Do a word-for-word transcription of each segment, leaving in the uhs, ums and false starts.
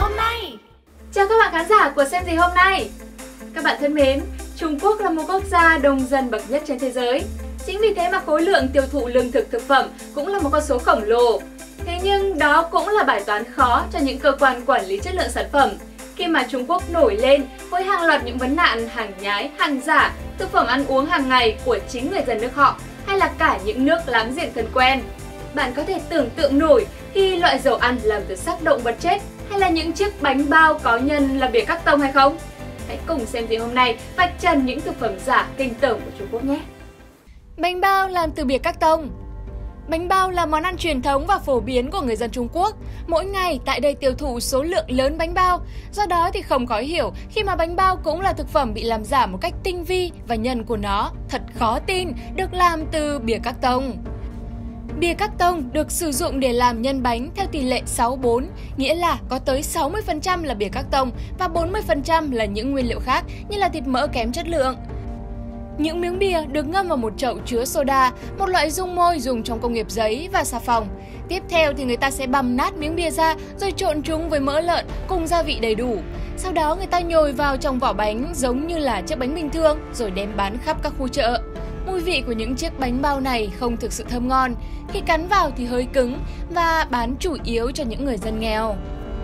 hôm nay. Chào các bạn khán giả của Xem gì hôm nay. Các bạn thân mến, Trung Quốc là một quốc gia đông dân bậc nhất trên thế giới. Chính vì thế mà khối lượng tiêu thụ lương thực thực phẩm cũng là một con số khổng lồ. Thế nhưng đó cũng là bài toán khó cho những cơ quan quản lý chất lượng sản phẩm. Khi mà Trung Quốc nổi lên với hàng loạt những vấn nạn hàng nhái, hàng giả, thực phẩm ăn uống hàng ngày của chính người dân nước họ hay là cả những nước láng giềng thân quen. Bạn có thể tưởng tượng nổi khi loại dầu ăn làm từ xác động vật chết hay là những chiếc bánh bao có nhân là bìa các tông hay không? Hãy cùng Xem gì hôm nay vạch trần những thực phẩm giả kinh tởm của Trung Quốc nhé! Bánh bao làm từ bìa các tông. Bánh bao là món ăn truyền thống và phổ biến của người dân Trung Quốc. Mỗi ngày tại đây tiêu thụ số lượng lớn bánh bao. Do đó thì không khó hiểu khi mà bánh bao cũng là thực phẩm bị làm giả một cách tinh vi và nhân của nó thật khó tin được làm từ bìa các tông. Bìa các tông được sử dụng để làm nhân bánh theo tỷ lệ sáu bốn, nghĩa là có tới sáu mươi phần trăm là bìa các tông và bốn mươi phần trăm là những nguyên liệu khác như là thịt mỡ kém chất lượng. Những miếng bìa được ngâm vào một chậu chứa soda, một loại dung môi dùng trong công nghiệp giấy và xà phòng. Tiếp theo thì người ta sẽ băm nát miếng bìa ra rồi trộn chúng với mỡ lợn cùng gia vị đầy đủ. Sau đó người ta nhồi vào trong vỏ bánh giống như là chiếc bánh bình thường rồi đem bán khắp các khu chợ. Mùi vị của những chiếc bánh bao này không thực sự thơm ngon, khi cắn vào thì hơi cứng và bán chủ yếu cho những người dân nghèo.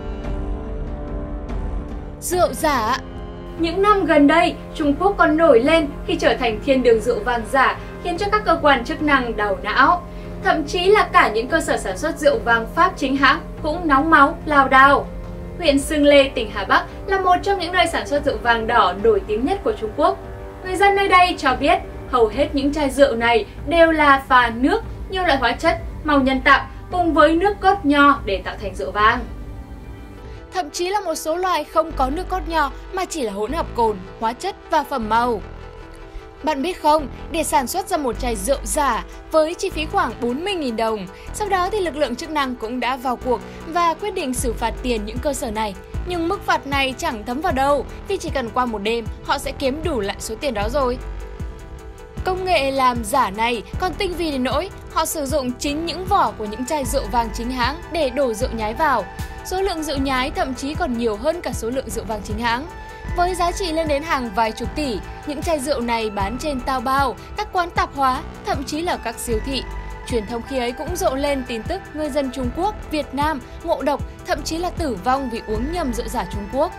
Rượu giả. Những năm gần đây, Trung Quốc còn nổi lên khi trở thành thiên đường rượu vang giả, khiến cho các cơ quan chức năng đau não. Thậm chí là cả những cơ sở sản xuất rượu vang Pháp chính hãng cũng nóng máu, lao đao. Huyện Xưng Lê, tỉnh Hà Bắc là một trong những nơi sản xuất rượu vang đỏ nổi tiếng nhất của Trung Quốc. Người dân nơi đây cho biết hầu hết những chai rượu này đều là pha nước, nhiều loại hóa chất, màu nhân tạo cùng với nước cốt nho để tạo thành rượu vang. Thậm chí là một số loại không có nước cốt nho mà chỉ là hỗn hợp cồn, hóa chất và phẩm màu. Bạn biết không, để sản xuất ra một chai rượu giả với chi phí khoảng bốn mươi nghìn đồng, sau đó thì lực lượng chức năng cũng đã vào cuộc và quyết định xử phạt tiền những cơ sở này. Nhưng mức phạt này chẳng thấm vào đâu, vì chỉ cần qua một đêm họ sẽ kiếm đủ lại số tiền đó rồi. Công nghệ làm giả này còn tinh vi đến nỗi họ sử dụng chính những vỏ của những chai rượu vang chính hãng để đổ rượu nhái vào. Số lượng rượu nhái thậm chí còn nhiều hơn cả số lượng rượu vang chính hãng. Với giá trị lên đến hàng vài chục tỷ, những chai rượu này bán trên Taobao, các quán tạp hóa, thậm chí là các siêu thị. Truyền thông khi ấy cũng rộ lên tin tức người dân Trung Quốc, Việt Nam ngộ độc, thậm chí là tử vong vì uống nhầm rượu giả Trung Quốc.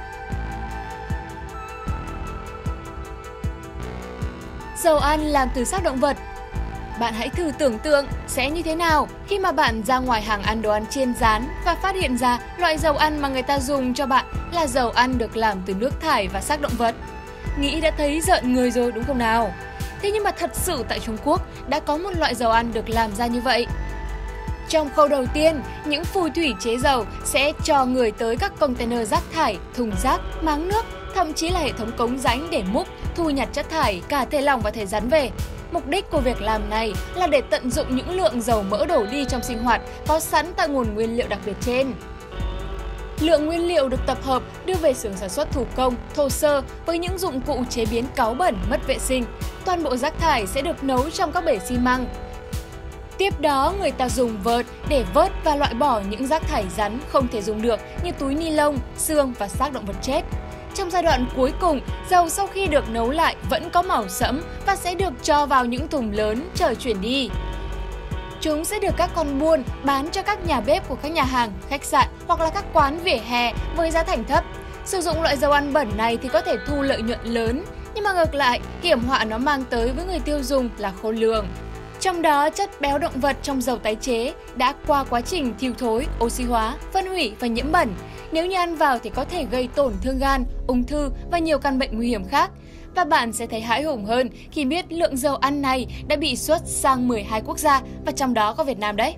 Dầu ăn làm từ xác động vật. Bạn hãy thử tưởng tượng sẽ như thế nào khi mà bạn ra ngoài hàng ăn đồ ăn chiên rán và phát hiện ra loại dầu ăn mà người ta dùng cho bạn là dầu ăn được làm từ nước thải và xác động vật. Nghĩ đã thấy rợn người rồi đúng không nào? Thế nhưng mà thật sự tại Trung Quốc đã có một loại dầu ăn được làm ra như vậy. Trong khâu đầu tiên, những phù thủy chế dầu sẽ cho người tới các container rác thải, thùng rác, máng nước, thậm chí là hệ thống cống rãnh để múc, thu nhặt chất thải, cả thể lỏng và thể rắn về. Mục đích của việc làm này là để tận dụng những lượng dầu mỡ đổ đi trong sinh hoạt có sẵn tại nguồn nguyên liệu đặc biệt trên. Lượng nguyên liệu được tập hợp đưa về xưởng sản xuất thủ công, thô sơ với những dụng cụ chế biến cáu bẩn, mất vệ sinh. Toàn bộ rác thải sẽ được nấu trong các bể xi măng. Tiếp đó, người ta dùng vợt để vớt và loại bỏ những rác thải rắn không thể dùng được như túi ni lông, xương và xác động vật chết. Trong giai đoạn cuối cùng, dầu sau khi được nấu lại vẫn có màu sẫm và sẽ được cho vào những thùng lớn chờ chuyển đi. Chúng sẽ được các con buôn bán cho các nhà bếp của các nhà hàng, khách sạn hoặc là các quán vỉa hè với giá thành thấp. Sử dụng loại dầu ăn bẩn này thì có thể thu lợi nhuận lớn, nhưng mà ngược lại, hiểm họa nó mang tới với người tiêu dùng là khôn lường. Trong đó, chất béo động vật trong dầu tái chế đã qua quá trình thiêu thối, oxy hóa, phân hủy và nhiễm bẩn. Nếu như ăn vào thì có thể gây tổn thương gan, ung thư và nhiều căn bệnh nguy hiểm khác. Và bạn sẽ thấy hãi hùng hơn khi biết lượng dầu ăn này đã bị xuất sang mười hai quốc gia và trong đó có Việt Nam đấy.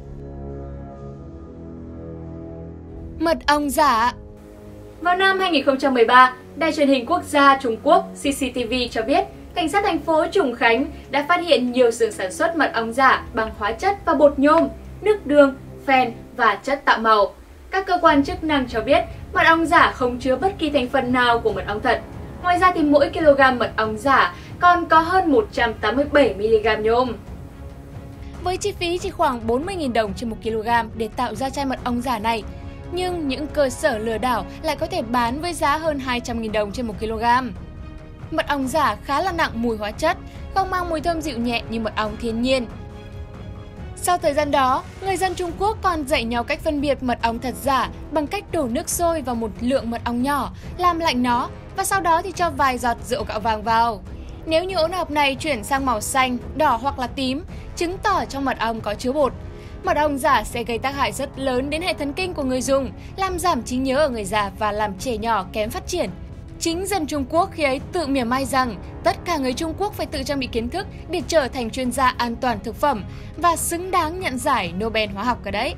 Mật ong giả. Vào năm hai nghìn không trăm mười ba, Đài truyền hình quốc gia Trung Quốc xê xê tê vê cho biết cảnh sát thành phố Trùng Khánh đã phát hiện nhiều xưởng sản xuất mật ong giả bằng hóa chất và bột nhôm, nước đường, phèn và chất tạo màu. Các cơ quan chức năng cho biết mật ong giả không chứa bất kỳ thành phần nào của mật ong thật. Ngoài ra thì mỗi kg mật ong giả còn có hơn một trăm tám mươi bảy mi-li-gam nhôm. Với chi phí chỉ khoảng bốn mươi nghìn đồng trên một ki lô gam để tạo ra chai mật ong giả này, nhưng những cơ sở lừa đảo lại có thể bán với giá hơn hai trăm nghìn đồng trên một ki lô gam. Mật ong giả khá là nặng mùi hóa chất, không mang mùi thơm dịu nhẹ như mật ong thiên nhiên. Sau thời gian đó, người dân Trung Quốc còn dạy nhau cách phân biệt mật ong thật giả bằng cách đổ nước sôi vào một lượng mật ong nhỏ, làm lạnh nó và sau đó thì cho vài giọt rượu gạo vàng vào. Nếu như hỗn hợp này chuyển sang màu xanh, đỏ hoặc là tím, chứng tỏ trong mật ong có chứa bột. Mật ong giả sẽ gây tác hại rất lớn đến hệ thần kinh của người dùng, làm giảm trí nhớ ở người già và làm trẻ nhỏ kém phát triển. Chính dân Trung Quốc khi ấy tự mỉa mai rằng tất cả người Trung Quốc phải tự trang bị kiến thức để trở thành chuyên gia an toàn thực phẩm và xứng đáng nhận giải Nobel hóa học cả đấy.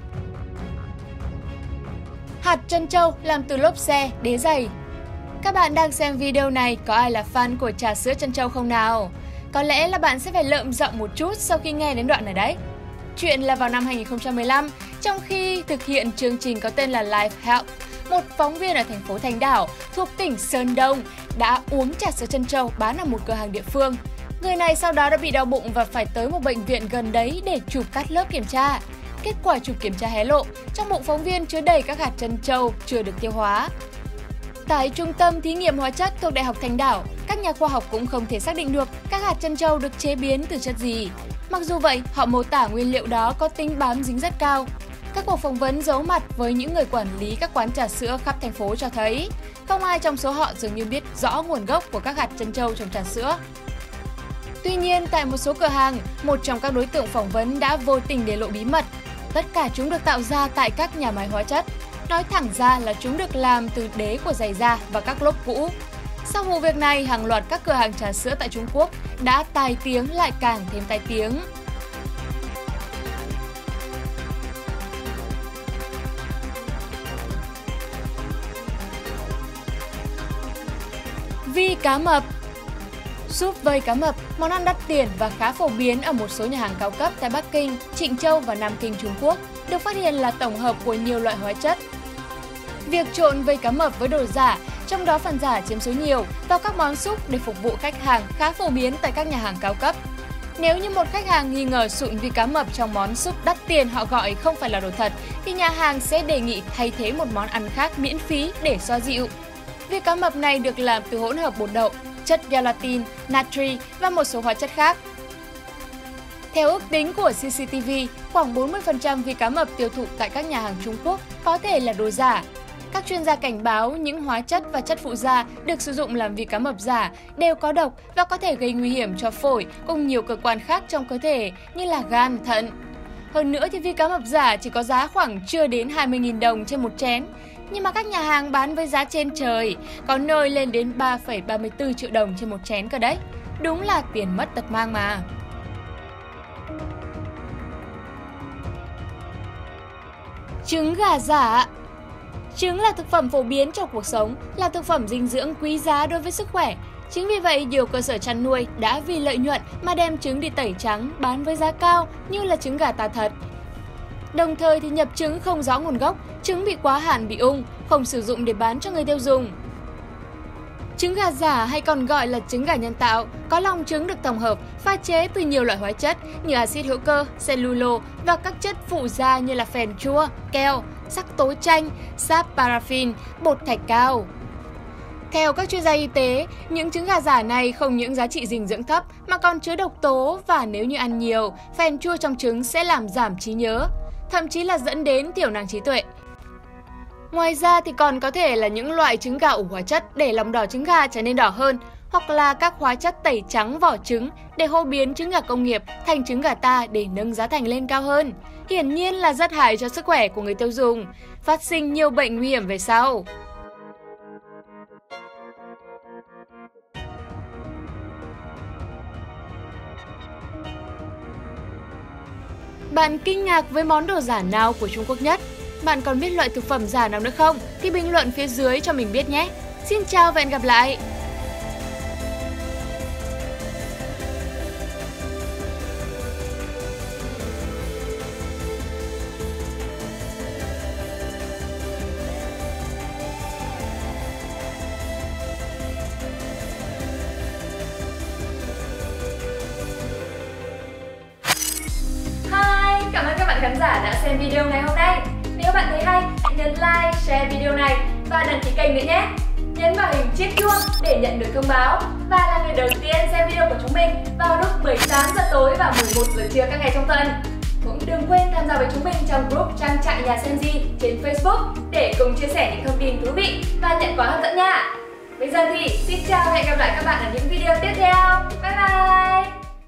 Hạt trân châu làm từ lốp xe, đế giày. Các bạn đang xem video này có ai là fan của trà sữa trân châu không nào? Có lẽ là bạn sẽ phải lợm giọng một chút sau khi nghe đến đoạn này đấy. Chuyện là vào năm hai nghìn không trăm mười lăm, trong khi thực hiện chương trình có tên là Life Help, một phóng viên ở thành phố Thanh Đảo thuộc tỉnh Sơn Đông đã uống trà sữa trân châu bán ở một cửa hàng địa phương. Người này sau đó đã bị đau bụng và phải tới một bệnh viện gần đấy để chụp cắt lớp kiểm tra. Kết quả chụp kiểm tra hé lộ, trong bụng phóng viên chứa đầy các hạt trân châu chưa được tiêu hóa. Tại Trung tâm Thí nghiệm Hóa chất thuộc Đại học Thanh Đảo, các nhà khoa học cũng không thể xác định được các hạt trân châu được chế biến từ chất gì. Mặc dù vậy, họ mô tả nguyên liệu đó có tính bám dính rất cao. Các cuộc phỏng vấn giấu mặt với những người quản lý các quán trà sữa khắp thành phố cho thấy không ai trong số họ dường như biết rõ nguồn gốc của các hạt trân châu trong trà sữa. Tuy nhiên, tại một số cửa hàng, một trong các đối tượng phỏng vấn đã vô tình để lộ bí mật. Tất cả chúng được tạo ra tại các nhà máy hóa chất. Nói thẳng ra là chúng được làm từ đế của giày da và các lốp cũ. Sau vụ việc này, hàng loạt các cửa hàng trà sữa tại Trung Quốc đã tai tiếng lại càng thêm tai tiếng. Vi cá mập. Súp vây cá mập, món ăn đắt tiền và khá phổ biến ở một số nhà hàng cao cấp tại Bắc Kinh, Trịnh Châu và Nam Kinh Trung Quốc, được phát hiện là tổng hợp của nhiều loại hóa chất. Việc trộn vây cá mập với đồ giả, trong đó phần giả chiếm số nhiều, vào các món súp để phục vụ khách hàng khá phổ biến tại các nhà hàng cao cấp. Nếu như một khách hàng nghi ngờ sụn vi cá mập trong món súp đắt tiền họ gọi không phải là đồ thật, thì nhà hàng sẽ đề nghị thay thế một món ăn khác miễn phí để xoa dịu. Vi cá mập này được làm từ hỗn hợp bột đậu, chất gelatin, natri và một số hóa chất khác. Theo ước tính của xê xê tê vê, khoảng bốn mươi phần trăm vi cá mập tiêu thụ tại các nhà hàng Trung Quốc có thể là đồ giả. Các chuyên gia cảnh báo những hóa chất và chất phụ gia được sử dụng làm vi cá mập giả đều có độc và có thể gây nguy hiểm cho phổi cùng nhiều cơ quan khác trong cơ thể như là gan, thận. Hơn nữa thì vi cá mập giả chỉ có giá khoảng chưa đến hai mươi nghìn đồng trên một chén, nhưng mà các nhà hàng bán với giá trên trời, có nơi lên đến ba phẩy ba mươi tư triệu đồng trên một chén cơ đấy. Đúng là tiền mất tật mang mà. Trứng gà giả. Trứng là thực phẩm phổ biến trong cuộc sống, là thực phẩm dinh dưỡng quý giá đối với sức khỏe. Chính vì vậy, nhiều cơ sở chăn nuôi đã vì lợi nhuận mà đem trứng đi tẩy trắng bán với giá cao như là trứng gà ta thật. Đồng thời thì nhập trứng không rõ nguồn gốc, trứng bị quá hạn bị ung, không sử dụng để bán cho người tiêu dùng. Trứng gà giả hay còn gọi là trứng gà nhân tạo, có lòng trứng được tổng hợp, pha chế từ nhiều loại hóa chất như axit hữu cơ, cellulose và các chất phụ gia như là phèn chua, keo, sắc tố chanh, sáp paraffin, bột thạch cao. Theo các chuyên gia y tế, những trứng gà giả này không những giá trị dinh dưỡng thấp mà còn chứa độc tố và nếu như ăn nhiều, phèn chua trong trứng sẽ làm giảm trí nhớ, thậm chí là dẫn đến thiểu năng trí tuệ. Ngoài ra thì còn có thể là những loại trứng gà ủ hóa chất để lòng đỏ trứng gà trở nên đỏ hơn, hoặc là các hóa chất tẩy trắng vỏ trứng để hô biến trứng gà công nghiệp thành trứng gà ta để nâng giá thành lên cao hơn. Hiển nhiên là rất hại cho sức khỏe của người tiêu dùng, phát sinh nhiều bệnh nguy hiểm về sau. Bạn kinh ngạc với món đồ giả nào của Trung Quốc nhất? Bạn còn biết loại thực phẩm giả nào nữa không? Thì bình luận phía dưới cho mình biết nhé! Xin chào và hẹn gặp lại! Hi, cảm ơn các bạn khán giả đã xem video ngày hôm nay. Nếu bạn thấy hay, nhấn like, share video này và đăng ký kênh nữa nhé. Nhấn vào hình chiếc chuông để nhận được thông báo và là người đầu tiên xem video của chúng mình vào lúc mười tám giờ tối và mười một giờ trưa các ngày trong tuần. Cũng đừng quên tham gia với chúng mình trong group trang trại nhà Senji trên Facebook để cùng chia sẻ những thông tin thú vị và nhận quà hấp dẫn nha. Bây giờ thì xin chào và hẹn gặp lại các bạn ở những video tiếp theo. Bye bye!